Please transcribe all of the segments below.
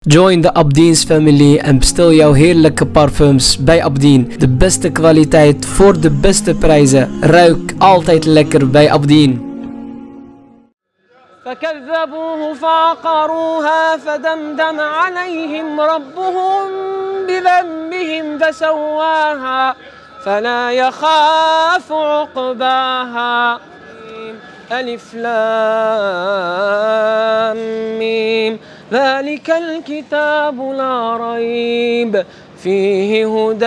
Join de Abdien's family en bestel jouw heerlijke parfums bij Abdien. De beste kwaliteit voor de beste prijzen. Ruik altijd lekker bij Abdien. فكذبوه فعقروها فدمدم عليهم ربهم بذنبهم فسواها فلا يخاف عقباها ألف لام ميم ذلك الكتاب لا ريب فيه هدى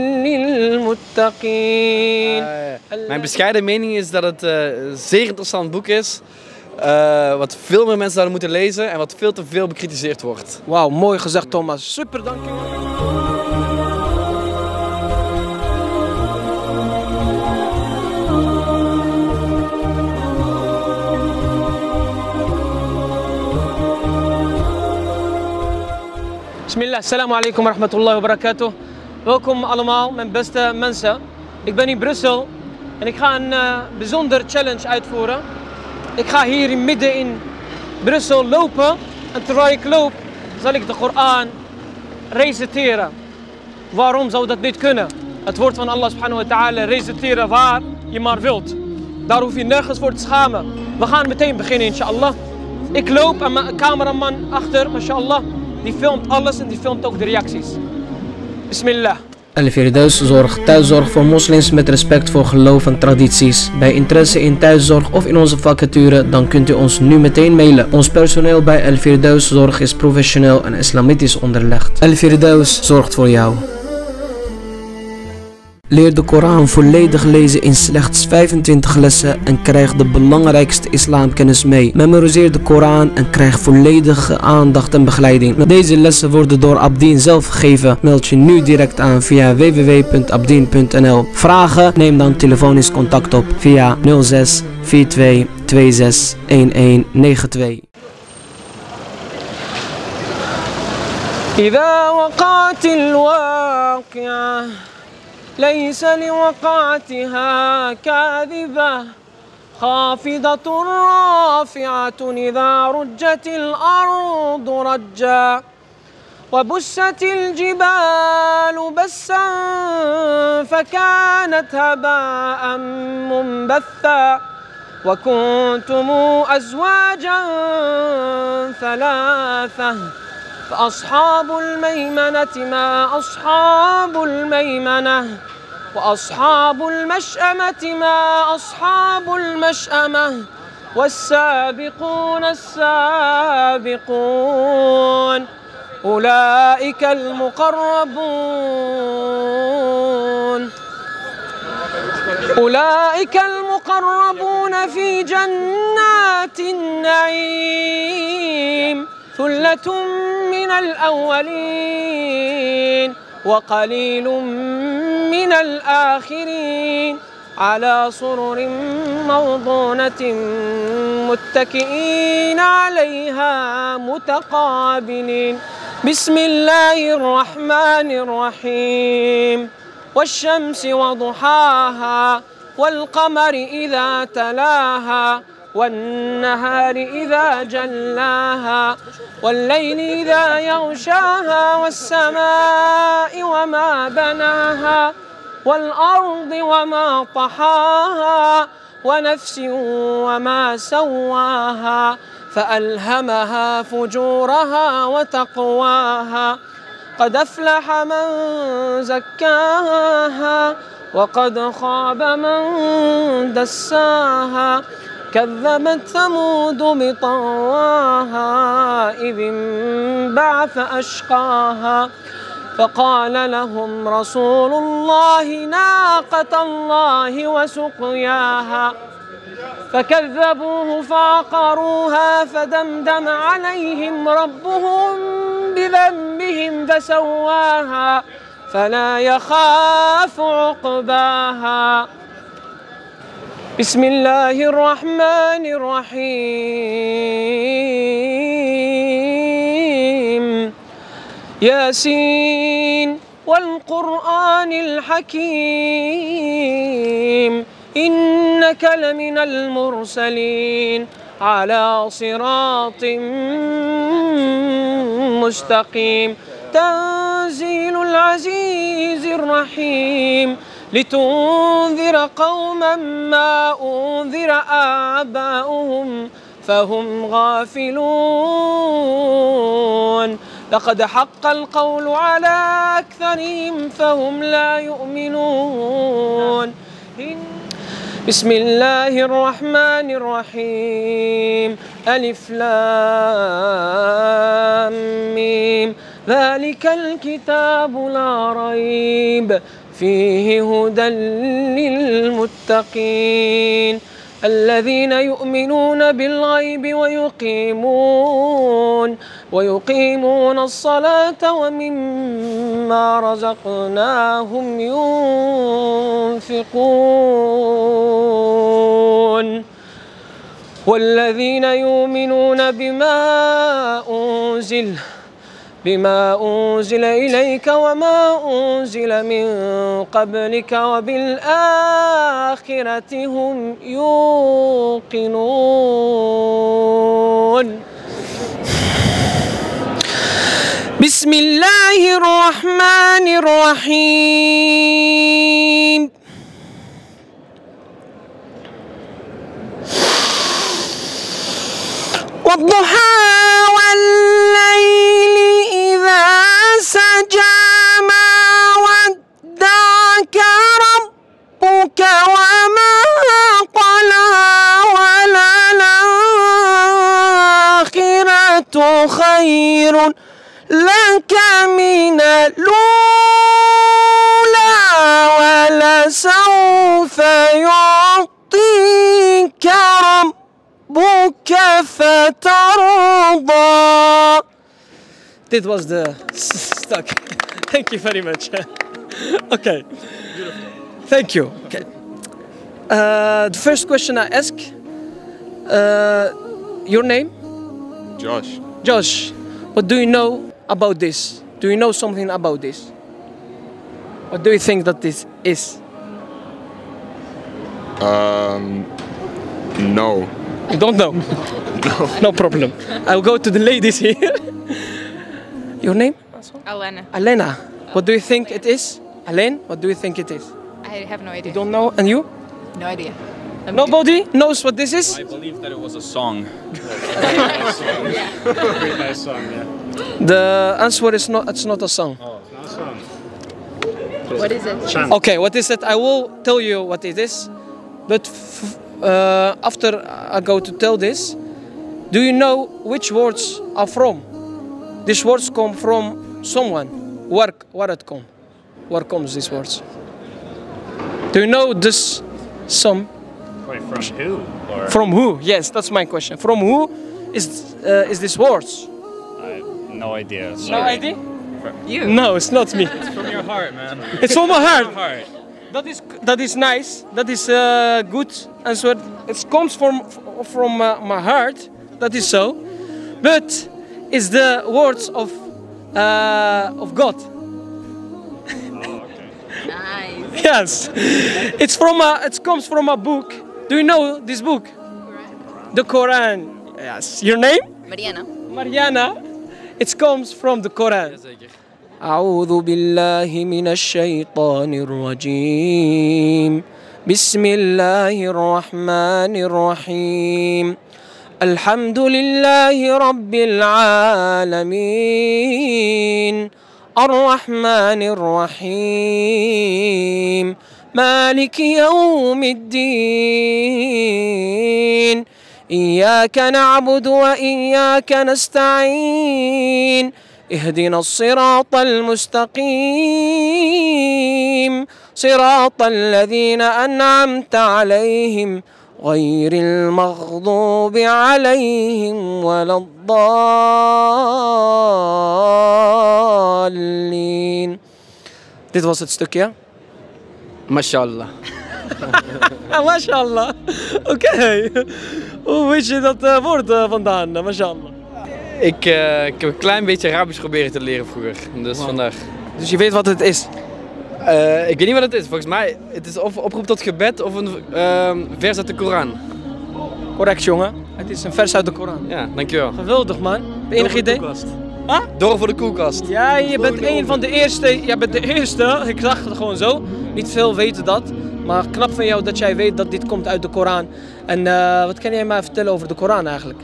للمتقين. Mijn bescheiden mening is dat het een zeer interessant boek is. Wat veel meer mensen zouden moeten lezen en wat veel te veel bekritiseerd wordt. Wauw, mooi gezegd Thomas. Super, dankjewel. Bismillah, assalamu alaikum wa rahmatullahi wa barakatuh. Welkom allemaal, mijn beste mensen. Ik ben in Brussel en ik ga een bijzonder challenge uitvoeren. Ik ga hier midden in Brussel lopen en terwijl ik loop zal ik de Koran reciteren. Waarom zou dat niet kunnen? Het woord van Allah subhanahu wa ta'ala reciteren waar je maar wilt. Daar hoef je nergens voor te schamen. We gaan meteen beginnen inshallah. Ik loop en mijn cameraman achter, mashallah, die filmt alles en die filmt ook de reacties. Bismillah. Al-Firdaus Zorg, thuiszorg voor moslims met respect voor geloof en tradities. Bij interesse in thuiszorg of in onze vacature, dan kunt u ons nu meteen mailen. Ons personeel bij Al-Firdaus Zorg is professioneel en islamitisch onderlegd. Al-Firdaus zorgt voor jou. Leer de Koran volledig lezen in slechts 25 lessen en krijg de belangrijkste islamkennis mee. Memoriseer de Koran en krijg volledige aandacht en begeleiding. Deze lessen worden door Abdien zelf gegeven. Meld je nu direct aan via www.abdien.nl. Vragen? Neem dan telefonisch contact op via 06 42 26 1192. إذا وقعت الواقعة ليس لوقعتها كاذبة خافضة رافعة إذا رجت الأرض رجا وبست الجبال بسا فكانت هباء منبثا وكنتم أزواجا ثلاثة فأصحاب الميمنة ما أصحاب الميمنة وأصحاب المشأمة ما أصحاب المشأمة والسابقون السابقون أولئك المقربون في جنات النعيم ثلة من الأولين وقليل من الآخرين على سرر موضونة متكئين عليها متقابلين بسم الله الرحمن الرحيم والشمس وضحاها والقمر إذا تلاها والنهار إذا جلاها والليل إذا يغشاها والسماء وما بناها والأرض وما طحاها ونفس وما سواها فألهمها فجورها وتقواها قد أفلح من زكاها وقد خاب من دساها كذبت ثمود بطغواها إذ انبعث أشقاها فقال لهم رسول الله ناقة الله وسقياها فكذبوه فعقروها فدمدم عليهم ربهم بذنبهم فسواها فلا يخاف عقباها بسم الله الرحمن الرحيم ياسين والقرآن الحكيم إنك لمن المرسلين على صراط مستقيم تنزيل العزيز الرحيم لتنذر قوما ما أنذر آباؤهم فهم غافلون لقد حق القول على أكثرهم فهم لا يؤمنون بسم الله الرحمن الرحيم ألف لام ميم ذلك الكتاب لا ريب فيه هدى للمتقين الذين يؤمنون بالغيب ويقيمون الصلاة ومما رزقناهم ينفقون والذين يؤمنون بما أنزل إليك وما أنزل من قبلك وبالآخرة هم يوقنون بسم الله الرحمن الرحيم والضحى والليل إذا سجى ما ودعك ربك وما قلى وللآخرة خير لك من الأولى ولسوف يعطيك ربك فترضى. This was the stuck. Thank you very much. Okay. Thank you. Okay. The first question I ask, your name? Josh. Josh. What do you know about this? Do you know something about this? What do you think that this is? No. You don't know? No. No problem. I'll go to the ladies here. Your name? Alena. Alena. What do you think it is? Alen, what do you think it is? I have no idea. You don't know? And you? No idea. Nobody knows what this is? I believe that it was a song. Yeah. Very nice song, yeah. The answer is not, it's not a song. Oh, it's not a song. What is it? Okay, what is it? I will tell you what it is. But after I go to tell this, do you know which words are from? These words come from someone. Where it come? Where comes these words? Do you know this song? Wait, from who? Or From who? Yes, that's my question. From who is this words? I have no idea. No Sorry. idea? You. No, it's not me. It's from your heart, man. It's from my heart. Heart. That is nice. That is good answer. It comes from my heart. That is so. But it's the words of God. Oh, okay. Nice. Yes. It comes from a book. Do you know this book? The Quran. Yes. Your name? Mariana. Mariana. It comes from the Quran. أعوذ بالله من الشيطان الرجيم بسم الله الرحمن الرحيم الحمد لله رب العالمين الرحمن الرحيم مالك يوم الدين إياك نعبد وإياك نستعين اهدنا الصراط المستقيم صراط الذين أنعمت عليهم غير المغضوب عليهم ولا الضالين. Dit was het stukje. Mashallah. Mashallah. Oké. Hoe weet je dat woord vandaan? Mashallah. Ik heb een klein beetje Arabisch proberen te leren vroeger, dus vandaag. Dus je weet wat het is? Ik weet niet wat het is, volgens mij het is of oproep tot gebed of een vers uit de Koran. Correct jongen. Het is een vers uit de Koran. Ja, dankjewel. Geweldig man. Enig idee? Huh? Door voor de koelkast. Ja, je bent een van de eerste. Jij bent de eerste. Ik zag het gewoon zo. Niet veel weten dat. Maar knap van jou dat jij weet dat dit komt uit de Koran. En wat kan jij mij vertellen over de Koran eigenlijk?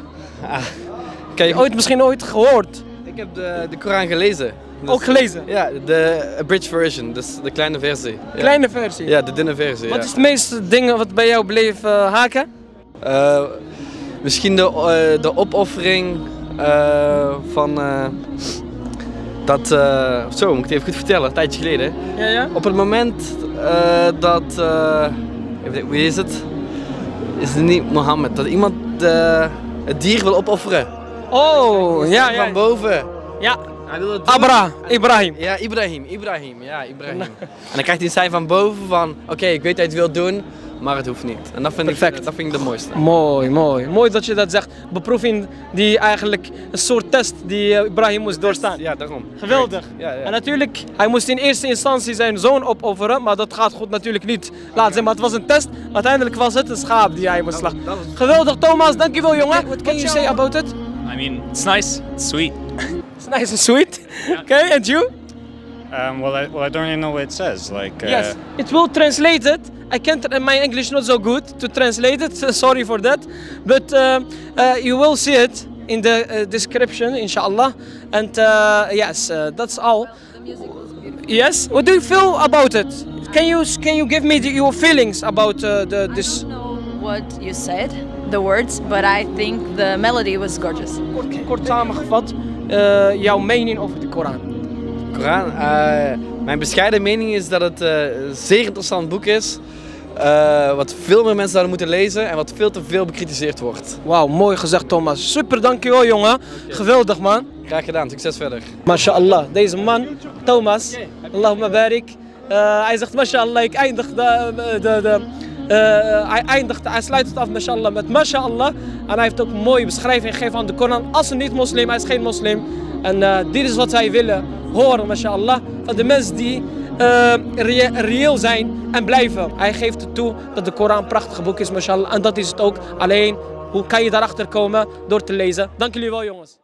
Kijk, Misschien ooit gehoord. ik heb de Koran gelezen. Dus- Ook gelezen? Ja, de abridged version, dus de kleine versie. Ja. Kleine versie. Ja, de dunne versie. Wat ja. is het meeste dingen wat bij jou bleef haken? Misschien de opoffering van dat. Zo, moet ik het even goed vertellen, een tijdje geleden. Ja, ja? Op het moment dat. Wie is het? Is het niet Mohammed? Dat iemand het dier wil opofferen. Oh, ja, ja. Van boven. Ja. Hij wil het doen. Ibrahim. Ja, Ibrahim. En dan krijgt hij zijn van boven van, oké, ik weet dat je het wilt doen, maar het hoeft niet. En dat vind ik de mooiste. Mooi, mooi. Mooi dat je dat zegt. Beproeving die eigenlijk een soort test die Ibrahim moest doorstaan. Ja, daarom. Geweldig. Ja, ja. En natuurlijk, hij moest in eerste instantie zijn zoon opofferen, maar dat gaat God natuurlijk niet laten zijn. Maar het was een test. Uiteindelijk was het een schaap die hij moest slachten. Geweldig, Thomas. Dankjewel, jongen. What can you say about it? I mean, it's nice, it's sweet. It's nice and sweet. Okay, and you? Well, I don't even know what it says. Like, Yes, it will translate it. I can't. My English not so good to translate it. So sorry for that, but you will see it in the description, inshallah. And yes, that's all. Yes. What do you feel about it? Can you give me your feelings about this? I don't know what you said, the words, but I think the melody was gorgeous. Kort samengevat, jouw mening over de Koran. Koran, mijn bescheiden mening is dat het een zeer interessant boek is. Wat veel meer mensen zouden moeten lezen en wat veel te veel bekritiseerd wordt. Wauw, mooi gezegd, Thomas. Super, dankjewel, jongen. Geweldig, man. Graag gedaan, succes verder. MashaAllah, deze man, Thomas, Allahumma barik. Hij zegt MashaAllah, ik eindig hij sluit het af MashaAllah met MashaAllah. En hij heeft ook een mooie beschrijving gegeven aan de Koran als een niet-moslim, hij is geen moslim. En dit is wat zij willen horen, MashaAllah, van de mensen die reëel zijn en blijven. Hij geeft het toe dat de Koran een prachtig boek is, MashaAllah. En dat is het ook. Alleen, hoe kan je daarachter komen? Door te lezen. Dank jullie wel, jongens.